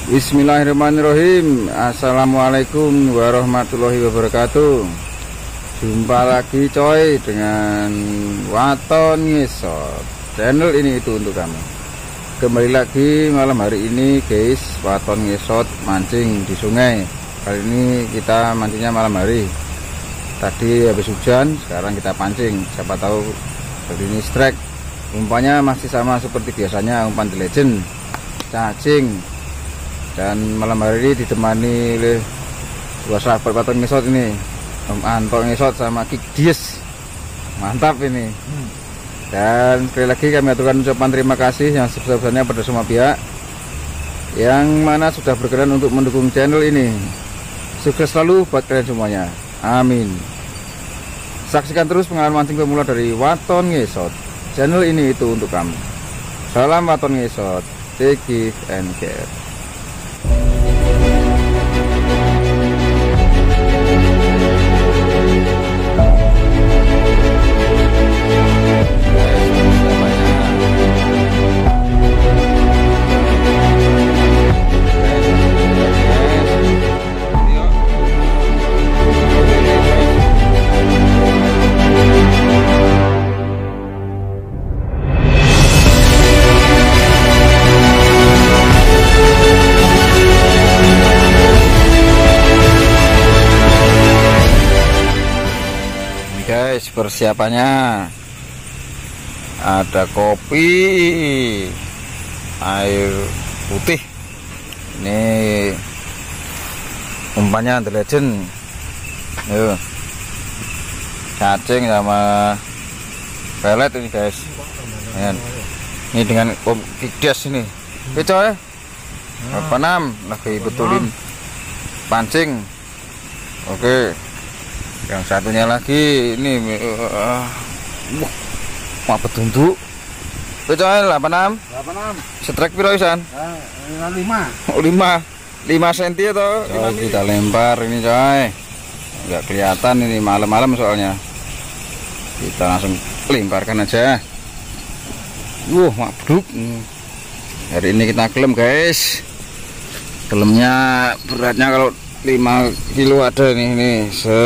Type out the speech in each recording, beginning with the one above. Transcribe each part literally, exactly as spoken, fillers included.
Bismillahirrahmanirrahim. Assalamualaikum warahmatullahi wabarakatuh. Jumpa lagi coy dengan Waton Ngesot. Channel ini itu untuk kamu. Kembali lagi malam hari ini guys, Waton Ngesot mancing di sungai. Kali ini kita mancingnya malam hari. Tadi habis hujan, sekarang kita pancing. Siapa tahu hari ini strike. Umpannya masih sama seperti biasanya, umpan The Legend, cacing. Dan malam hari ini ditemani oleh dua sahabat Waton Ngesot ini, Om Anto Ngesot sama Kik Dies. Mantap ini. Dan sekali lagi kami aturkan ucapan terima kasih yang sebesar-besarnya pada semua pihak yang mana sudah berkenan untuk mendukung channel ini. Sukses selalu buat kalian semuanya. Amin. Saksikan terus pengalaman mancing pemula dari Waton Ngesot. Channel ini itu untuk kamu. Salam Waton Ngesot. Take it and care. Guys, persiapannya ada kopi, air putih, ini umpannya The Legend, yuk, cacing sama pelet ini guys. Ini dengan Kik Dies ini, oke coy, apa nam lagi betulin pancing, oke. Yang satunya lagi ini uh, uh, apa tunduk? Coy, delapan enam. delapan enam. Strike piro isan? Uh, lima. Oh, lima. lima senti atau? Coy, kita lempar ini coy. Enggak kelihatan ini malam-malam soalnya. Kita langsung lemparkan aja. Wuh, mabruk. Hari ini kita kelem, guys. Kelemnya beratnya kalau lima kilo ada nih, nih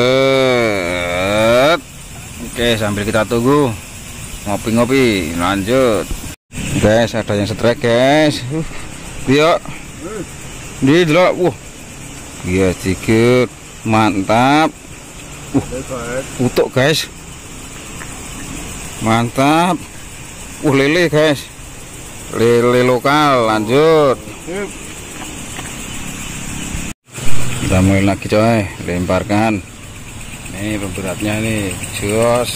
set. Oke, sambil kita tunggu ngopi-ngopi lanjut guys. Ada yang strike guys. uh, Dia di dulu. Wah, dia sedikit mantap. Uh, utuk guys, mantap. Uh, lele guys, lele lokal. Lanjut, kita mulai lagi coy, lemparkan. Ini beratnya nih, jos.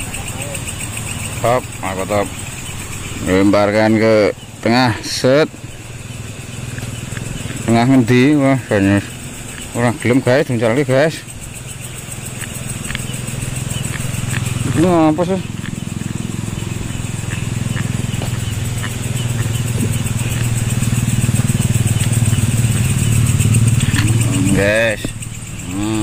Top, aku top. Lemparkan ke tengah, set. Tengah ngendi, wah banyak orang gelem guys, mencari guys. Ini apa sih? Guys, hmm.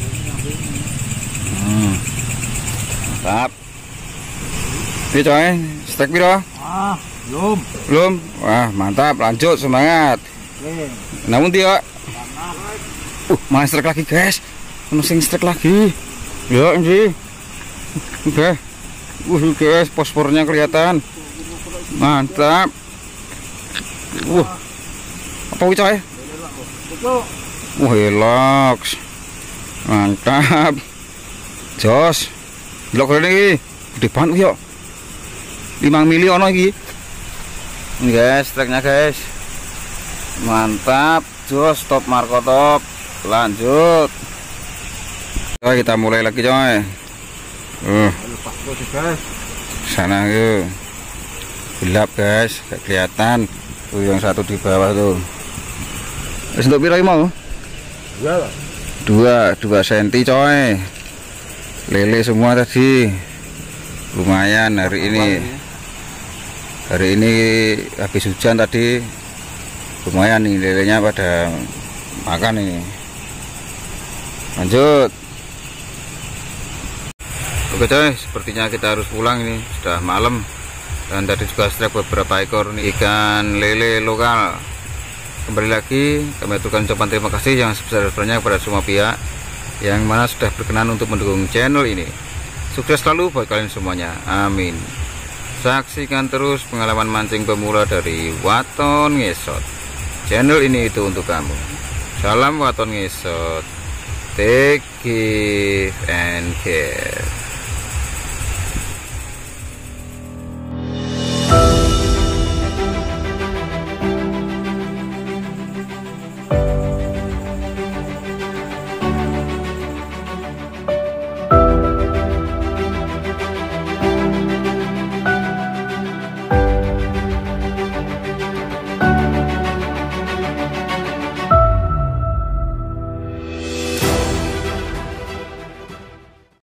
Hmm. Mantap. Ini coy, strike piro? Ah, belum. Belum? Wah, mantap, lanjut, semangat. Oke. Namun dia uh, malah strike lagi guys. Masih strike lagi. Ya, ini. Oke. Uh, guys, fosfornya kelihatan. Mantap. Uh. Apa wih coy? Wah, relax. Mantap. Jos. Delok ini gede banget yuk. lima mili ono iki. Ini guys, strike-nya guys. Mantap. Jos, top marco top. Lanjut. Coy, kita mulai lagi coy. Uh. Sana yuk. Gelap guys, gak kelihatan. Tuh yang satu di bawah tuh. Wis untuk piro mau? Dua, dua, dua senti coy. Lele semua tadi. Lumayan hari ini. Hari ini habis hujan tadi. Lumayan nih lelenya pada makan ini. Lanjut. Oke coy, sepertinya kita harus pulang ini. Sudah malam. Dan tadi juga strike beberapa ekor nih, ikan lele lokal. Kembali lagi kami aturkan ucapan terima kasih yang sebesar-besarnya kepada semua pihak yang mana sudah berkenan untuk mendukung channel ini. Sukses selalu buat kalian semuanya, amin. Saksikan terus pengalaman mancing pemula dari Waton Ngesot. Channel ini itu untuk kamu. Salam Waton Ngesot. Take, give, and care.